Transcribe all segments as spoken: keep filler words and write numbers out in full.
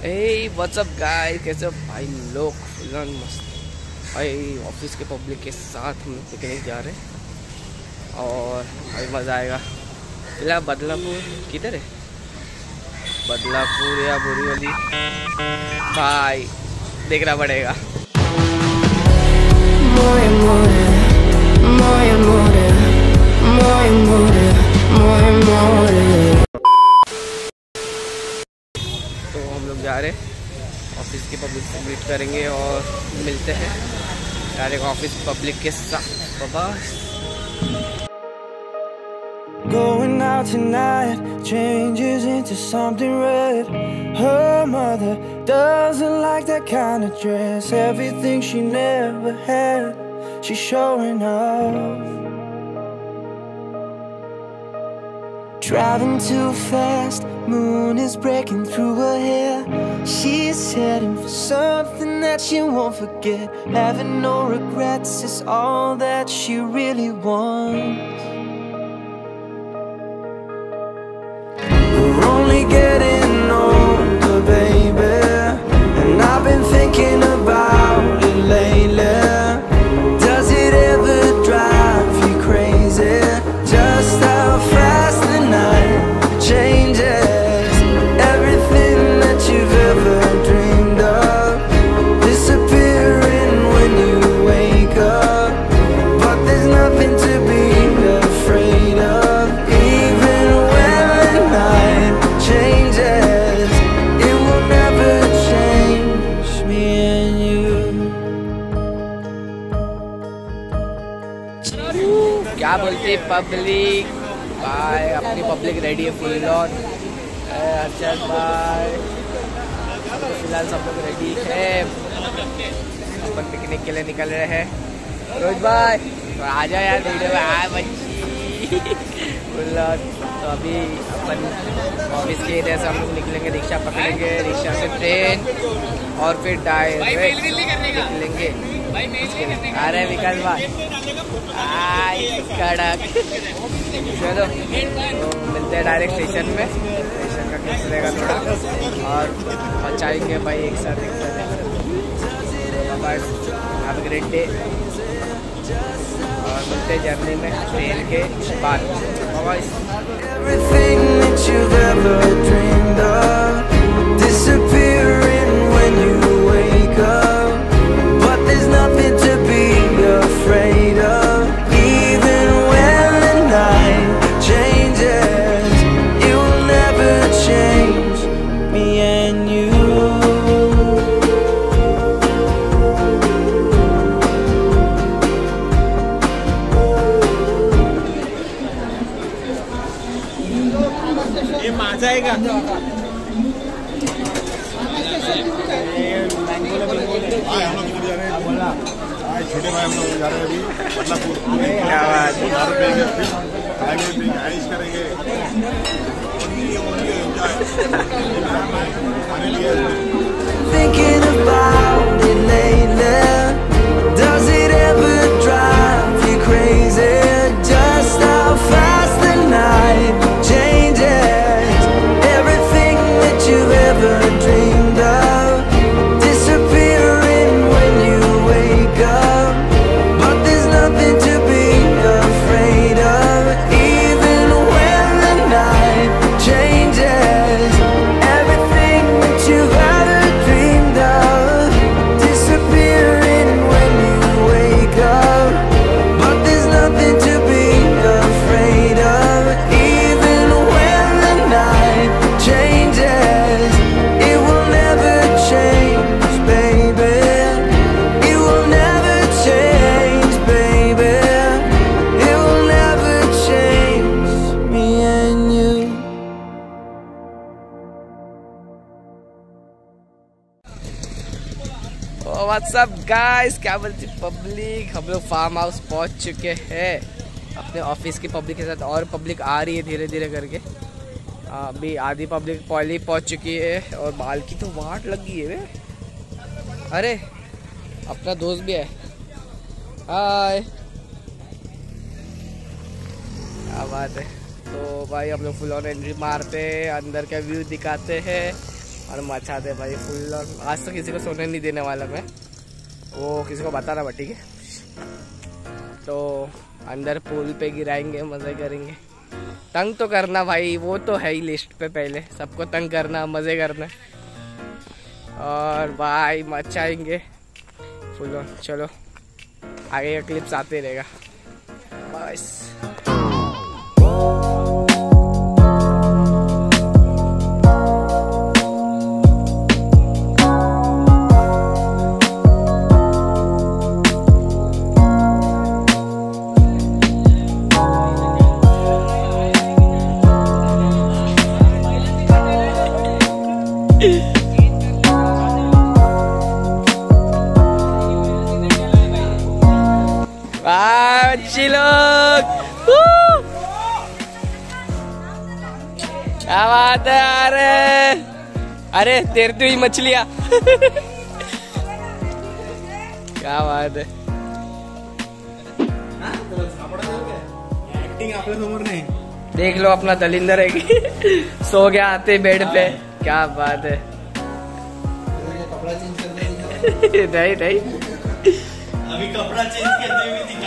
Hey, what's up guys? कैसे हो भाई लोग? फुल मस्त भाई। ऑफिस के पब्लिक के साथ हम पिकनिक जा रहे हैं और भाई मज़ा आएगा। फिलहाल बदलापुर किधर है? बदलापुर या बोरीवली भाई देखना पड़ेगा। तो हम लोग जा रहे हैं ऑफिस की पब्लिक से मीट करेंगे और मिलते हैं डायरेक्ट ऑफिस पब्लिक के साथ। Bye. Going out tonight changes into something red. Her mother doesn't like that kind of dress. Everything she never had, she's showing off. Driving too fast, moon is breaking through her hair. She's heading for something that she won't forget. Having no regrets is all that she really wants. We're only getting older, baby, and I've been thinking about it lately. Does it ever drive you crazy? Just how fast the night changes. Everything that you've ever dreamed of disappearing when you wake up. But there's nothing to be afraid of. Even when the night changes, it will never change me and you. क्या बोलते public भाई? अपनी public ready है full on. अर्चद भाई फिलहाल सब लोग रेडी है, अपन पिकनिक के लिए निकल रहे हैं। रोहित भाई तो आ जाओ यार वीडियो में। आए बच्ची फुल ऑन। तो अभी अपन ऑफिस के एरिया से हम लोग निकलेंगे, रिक्शा पकड़ेंगे, रिक्शा से ट्रेन और फिर डायरेक्ट निकलेंगे। अरे विकास भाई आई कड़क। चलो तो मिलते हैं डायरेक्ट स्टेशन में। स्टेशन का कैसे रहेगा थोड़ा और पहुँचाएंगे भाई एक साथ एक साथ। Bye, have a great day और मिलते हैं जर्नी में ट्रेन के बाद। Bye. Everything that you've ever dreamed of disappearing when you wake up. But there's nothing to be afraid of. Even when the night changes, it will never change me and you. ये माझा है का? छोटे भाई हम लोग जा रहे हैं अभी बदलापुर। क्या बात है? ऐश करेंगे। Thinking about it lately. Does it ever drive you crazy? Just how fast the night changes. Everything that you've ever dreamed of disappearing when you wake up. But there's nothing to be afraid of. Even when the night changes, everything that you've ever dreamed of disappearing when you wake up. But there's nothing to be afraid of. Even when the night changes, it will never change, baby. It will never change, baby. It will never change me and you. What's up guys, क्या बोलती public? हम लोग farm house पहुंच चुके हैं अपने office की public के साथ और पब्लिक आ रही है धीरे धीरे करके। अभी आधी पब्लिक पहले ही पहुंच चुकी है और बाल की तो वाट लगी है वे। अरे अपना दोस्त भी है। हाय, क्या बात है। तो भाई हम लोग फुल ऑन एंट्री मारते हैं, अंदर का व्यू दिखाते हैं और मचाते भाई फुल ऑन। आज तो किसी को सोने नहीं देने वाला मैं, वो किसी को बता रहा, ठीक है। तो अंदर पूल पे गिराएंगे, मजे करेंगे। तंग तो करना भाई, वो तो है ही लिस्ट पे पहले, सबको तंग करना, मजे करना और भाई मचाएंगे फुल ऑन। चलो आगे का क्लिप्स आते रहेगा बस। अच्छी लोग क्या बात है। अरे अरे तैरती हुई मछलियाँ क्या बात है। देख लो अपना दलिंदर है कि सो गया आते बेड पे, क्या बात है। कपड़ा चेंज कर नहीं नहीं अभी कपड़ा चेंज करते हुए दिखा।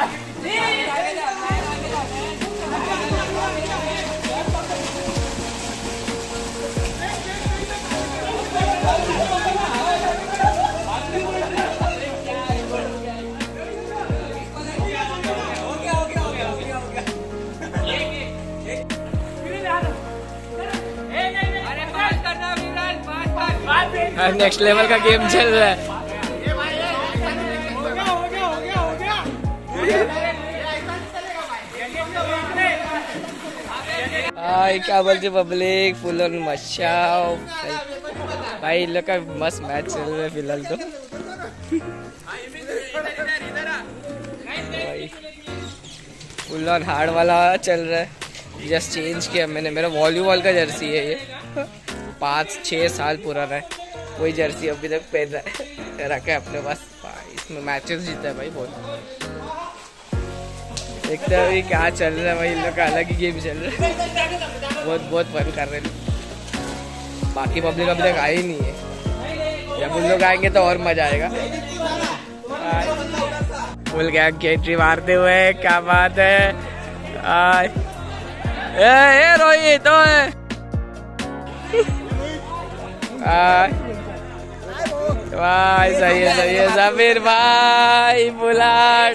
नेक्स्ट लेवल का गेम चल रहा है। हाय क्या बोलते पब्लिक, फुल ऑन मचाओ भाई। इन लोग का मस्त मैच चल रहा है फिलहाल तो भाई। फुल ऑन हार्ड वाला चल रहा है। जस्ट चेंज किया मैंने, मेरा वॉलीबॉल का जर्सी है ये, पाँच छः साल पुराना है। वही जर्सी अभी तक पहन रहा है, रखा है अपने पास भाई। इसमें मैचेस जीता है भाई बहुत। देखते हैं अभी क्या चल रहा है भाई, इन लोग का अलग ही गेम चल रहा है। बहुत बहुत फन कर रहे हैं। बाकी पब्लिक अभी तक आई नहीं है, जब उन लोग आएंगे तो और मजा आएगा। फुल गैंग की एंट्री मारते हुए, क्या बात है। आय ए ए रोहित तो है भाई। सही है सही है समीर भाई। बुलाट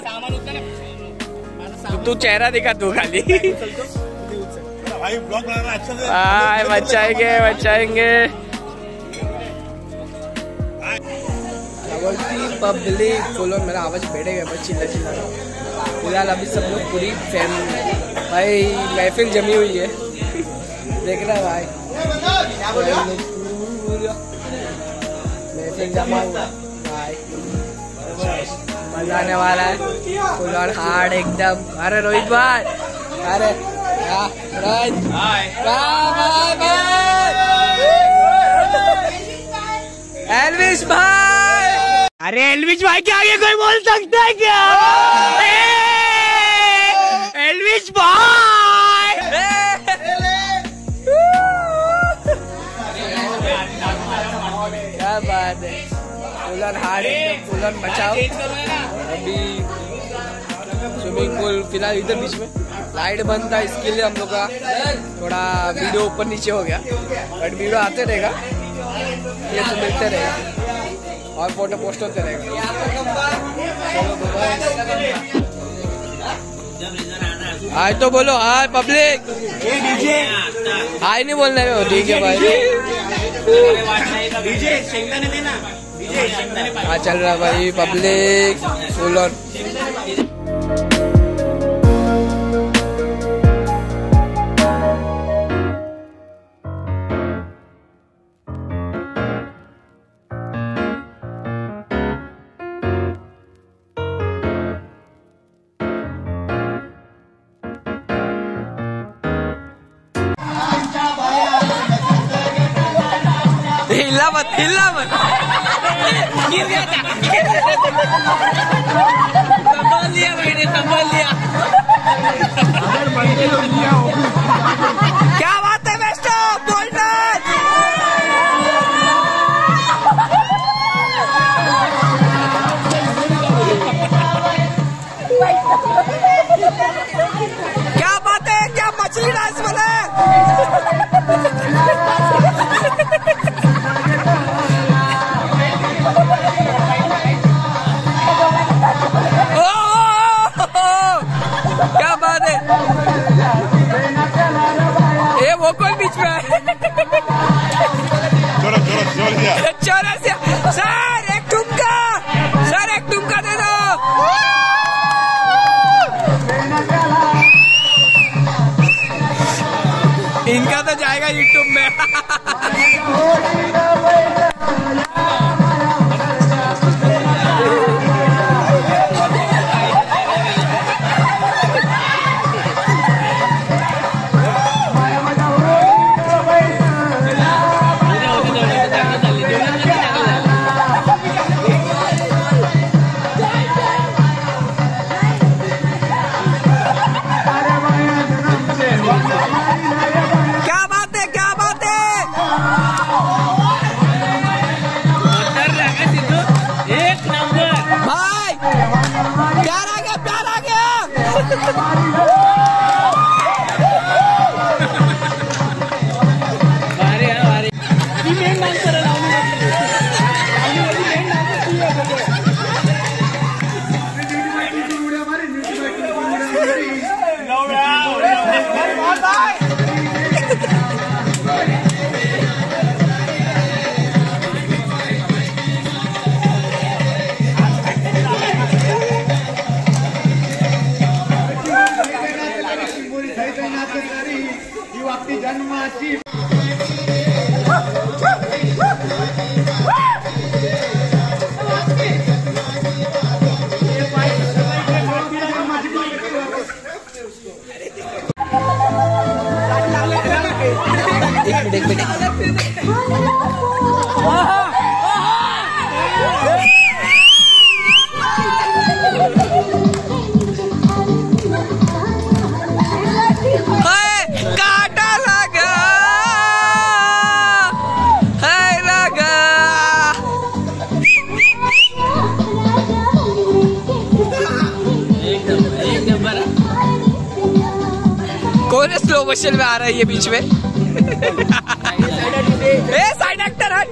तू तू चेहरा दिखा तू खाली भाई ब्लॉग बनाना अच्छा से। हाय बचाएंगे बचाएंगे पब्लिक। फुल मेरा आवाज बैठेगा बस चिल्ला चिल्ला। फिलहाल अभी सब लोग पूरी फैन भाई महफिल जमी हुई है, देख रहा भाई महफिल जमा हुआ भाई। मजा आने वाला है फुल ऑन हार्ड एकदम। अरे रोहित भाई, अरे रोहित एल्विश भाई। अरे एल्विश भाई के आगे कोई बोल सकता है क्या? एल्विश भाई क्या बात है। फुलन हार्ड एकदम, फुलन बचाओ। अभी स्विमिंग पूल फिलहाल इधर बीच में लाइट बंद था, इसके लिए हम लोग का थोड़ा वीडियो ऊपर नीचे हो गया, बट वीडियो आते रहेगा, ये तो मिलते रहेगा और फोटो पोस्ट होते रहेगा। हाय तो बोलो हाय पब्लिक। हाय नहीं बोलना है, ठीक है भाई। हाँ चल रहा भाई पब्लिक फुल ऑन। हिला मत हिला मत, गिर गया था, संभाल लिया मैंने, संभाल लिया। क्या बात है बेस्टो, बोल्डर कौन है स्लो मोशन में आ रहा है ये बीच में? ए साइड एक्टर हट।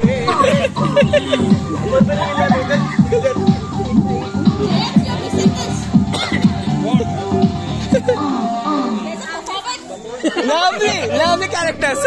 lovely lovely characters.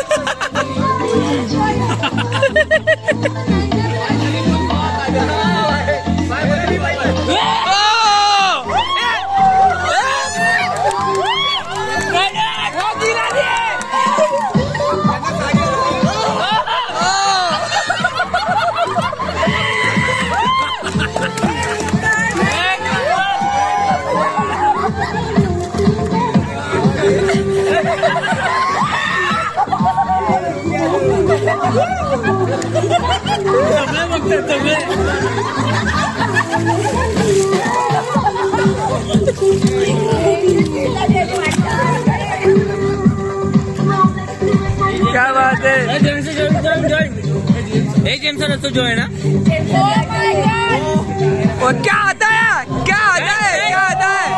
क्या बात है? जेम्स तो जो है ना वो क्या आता है? क्या आता है? क्या आता है?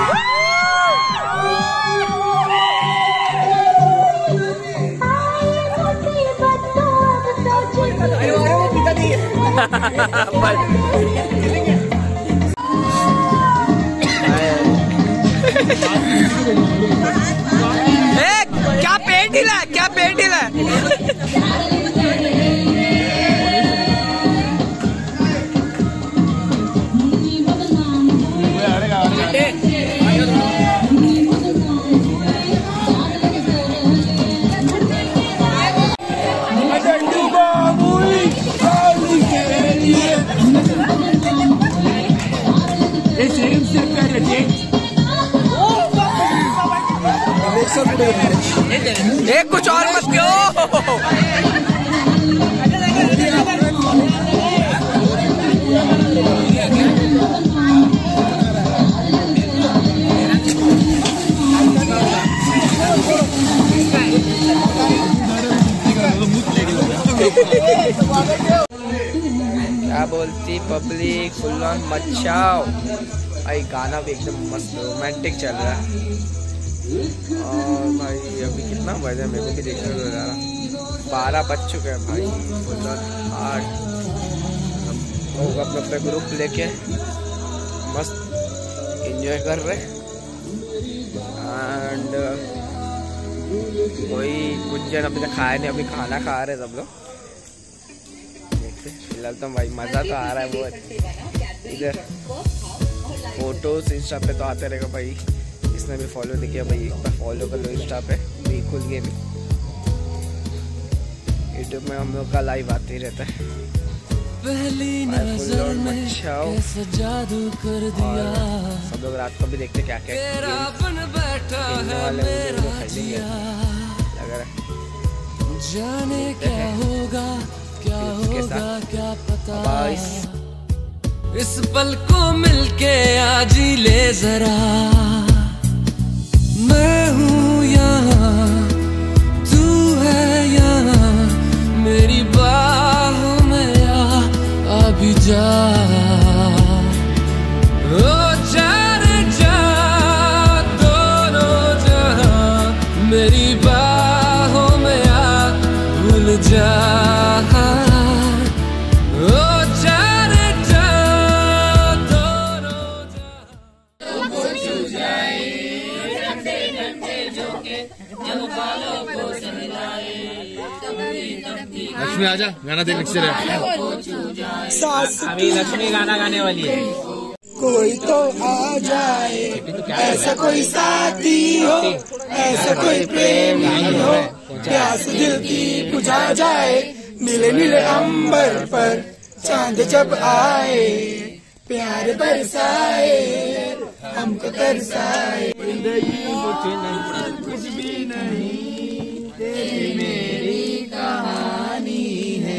क्या पेट हिला? क्या पेट हिला? एक कुछ और मत क्यों? क्या बोलती पब्लिक? फुल ऑन मचाओ भाई। गाना भी एकदम मस्त रोमांटिक चल रहा है। और भाई अभी कितना बजा मेरे को भी देखने को जा रहा, बारह बज चुके हैं भाई। फुल ऑन हार्ड लोग अपना अपना ग्रुप लेके मस्त एंजॉय कर रहे। एंड कोई कुछ जन अभी तक खाए नहीं, अभी खाना खा रहे सब लोग। देखते फिलहाल तो भाई मज़ा तो आ रहा है बहुत। इधर फोटोज इंस्टा पे तो आते रहेगा भाई। इसने भी फॉलो नहीं किया भाई, एक बार फॉलो कर लो इंस्टा पे बिल्कुल गेमिंग। यूट्यूब में हम लोग का लाइव आते ही रहता है। पहली नजर में कैसा जादू कर दिया। सब लोग रात को भी देखते क्या क्या खेलने वाले लग रहा है। जाने क्या होगा क्या होगा क्या पता। इस पल को मिलके आज ही ले जरा। मैं हूँ यहाँ तू है यहाँ, मेरी बाहों में आ अभी जा। ओ जा रे जा, दो लक्ष्मी आजा गाना देख पिक्चर है। अभी लक्ष्मी गाना गाने वाली है। कोई तो आ जाए, ऐसा कोई साथी हो, ऐसा कोई प्रेमी हो, प्यास दिल की बुझा जाए। नीले नीले अंबर पर चांद जब आए, प्यार बरसाए हमको तरसाए। कुछ भी नहीं तेरी मेरी कहानी है।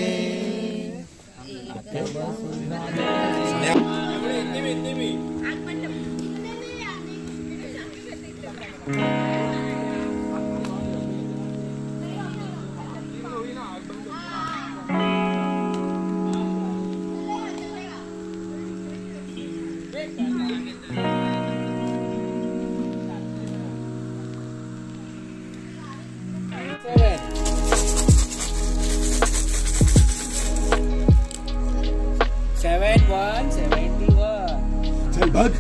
Seven one seventy one. चल भाग।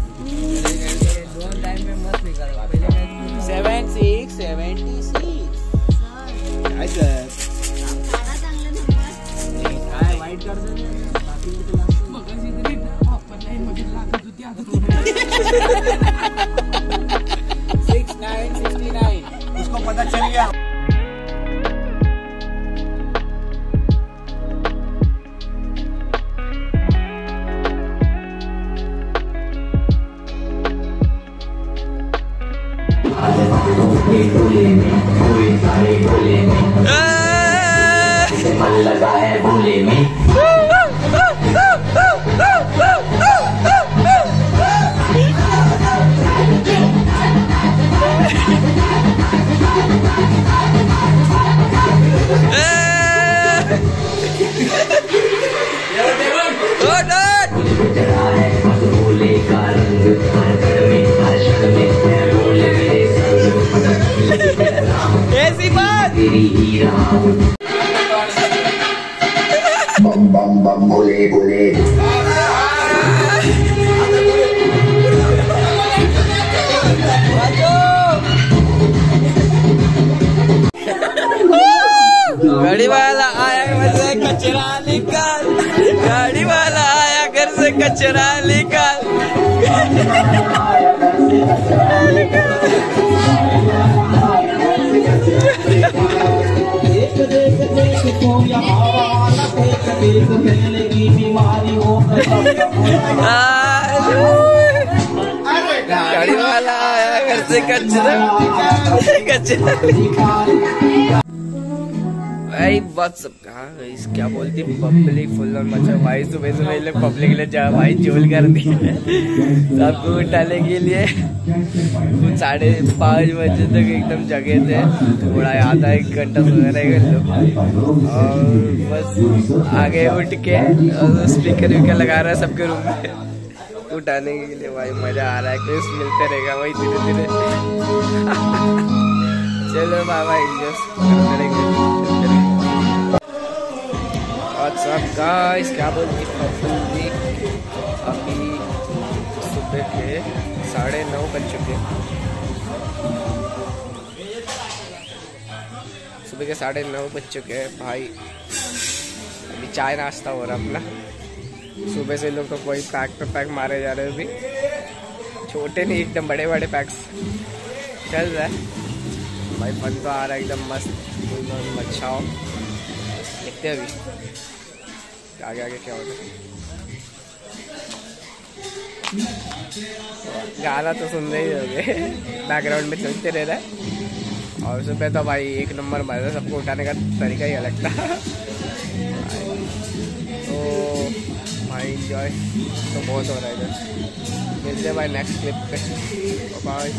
दो टाइम में मत निकल। Seven six seventy six. Wait कर सिक्स नाइन सिक्सटी नाइन। उसको पता चल गया। लगा है भोले में। भोले का रंग हर घर में हर शहर में है भोले मेरे संग। ऐसी बात तेरी ही रहा हूँ। बम बम बम भोले भोले। गाड़ी वाला आया घर से कचरा निकाल। गाड़ी वाला आया घर से कचरा निकाल। गाड़ी वाला आया घर से कचरा कचरा। भाई बहुत सब कहा क्या बोलती पब्लिक फुल ऑन मचा भाई। सुबह सुबह लोग पब्लिक ले जा भाई जोल कर दी सबको उठाने के लिए। साढ़े पाँच बजे तक एकदम जगे थे। थोड़ा आधा एक घंटा सोए रहे लोग और बस आगे उठ के स्पीकर विकर लगा रहा है सबके रूम में उठाने के लिए। भाई मजा आ रहा है कुछ मिलते रहेगा भाई धीरे धीरे। चलो बाबा एंजॉय करेंगे। व्हाट्सअप गाइस क्या बोलती पब्लिक। अभी सुबह के साढ़े नौ बज चुके। सुबह के साढ़े नौ बज चुके हैं भाई। अभी चाय नाश्ता हो रहा अपना। सुबह से लोग तो कोई पैक पे पैक मारे जा रहे हैं। अभी छोटे नहीं एकदम बड़े बड़े पैक्स चल रहा है भाई। फन तो आ रहा है एकदम मस्त। अच्छा हो देखते हैं अभी आगे आगे क्या होगा। गाना तो सुन रहे ही होंगे बैकग्राउंड में चलते रह रहा है। और सुबह तो भाई एक नंबर मजा। सबको उठाने का तरीका ही अलग था। तो भाई एंजॉय तो बहुत हो रहा है इधर। मिलते हैं भाई नेक्स्ट क्लिप पे। बाय।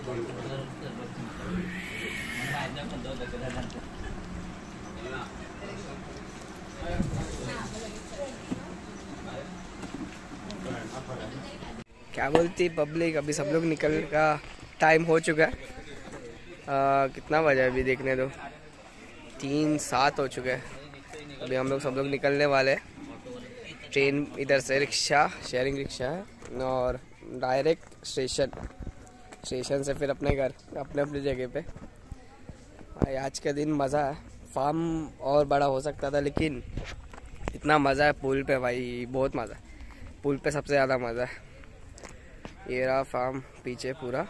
क्या बोलती पब्लिक, अभी सब लोग निकल का टाइम हो चुका है। आ, कितना बजा है अभी देखने दो, तीन सात हो चुके हैं। अभी हम लोग सब लोग निकलने वाले हैं। ट्रेन इधर से, रिक्शा शेयरिंग रिक्शा है और डायरेक्ट स्टेशन, स्टेशन से फिर अपने घर, अपने अपनी जगह पे। भाई आज का दिन मज़ा है। फार्म और बड़ा हो सकता था लेकिन इतना मज़ा है पुल पे भाई, बहुत मज़ा है पुल पे, सबसे ज़्यादा मज़ा है। ये रहा फार्म पीछे पूरा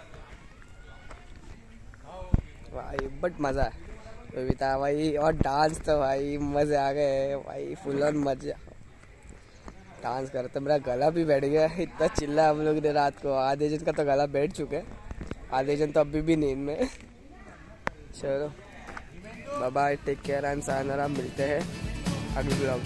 भाई, बट मज़ा है बबीता भाई। और डांस तो भाई मज़े आ गए भाई, फुल ऑन मजा डांस करते। मेरा गला भी बैठ गया, इतना चिल्ला हम लोग ने रात को। आधे जन का तो गला बैठ चुके, आधे जन तो अभी भी नींद में। चलो bye bye, take care and sayonara, मिलते हैं अगले ब्लॉग।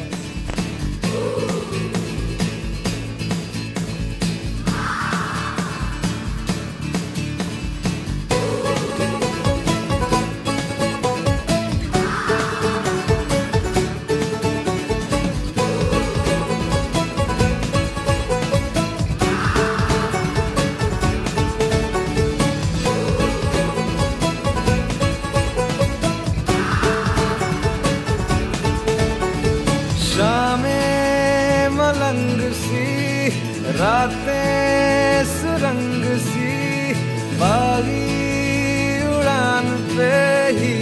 मलंग सी, रातें सुरंग सी, बागी उड़ान पे ही